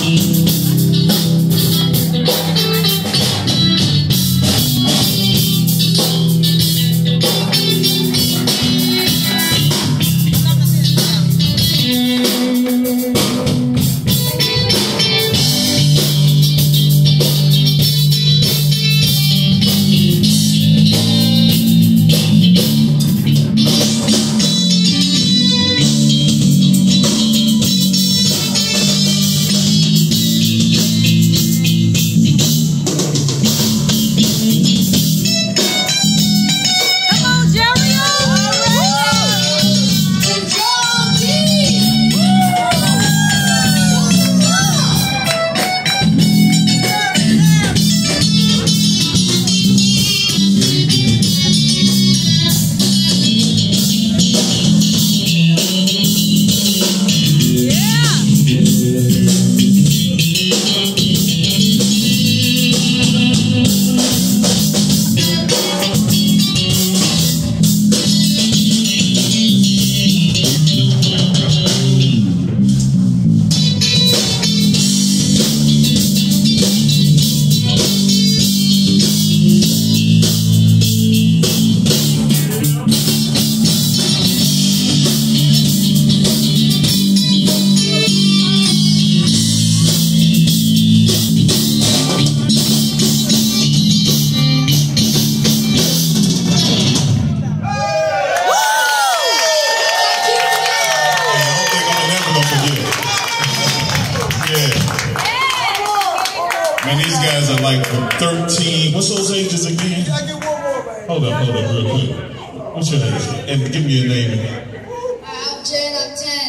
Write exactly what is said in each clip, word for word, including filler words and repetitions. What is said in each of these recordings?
Man, these guys are like from thirteen. What's those ages again? Hold up, hold up, real quick. What's your age? And give me your name again. I'm Jen, I'm ten.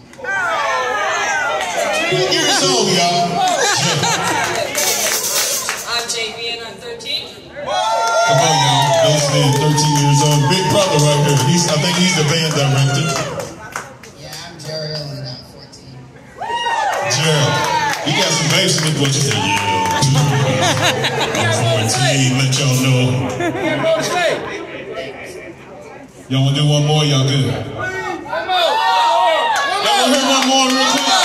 Ten years old, y'all. I'm J B and I'm thirteen. Come on, y'all. Those men, thirteen years old. Big brother right here. He's, I think he's the band director. Yeah, I'm Gerald and I'm fourteen. Gerald. You got some basement, what you say? Yeah. fourteen, let y'all know. Y'all wanna do one more? Y'all good? Y'all wanna hear one more real quick?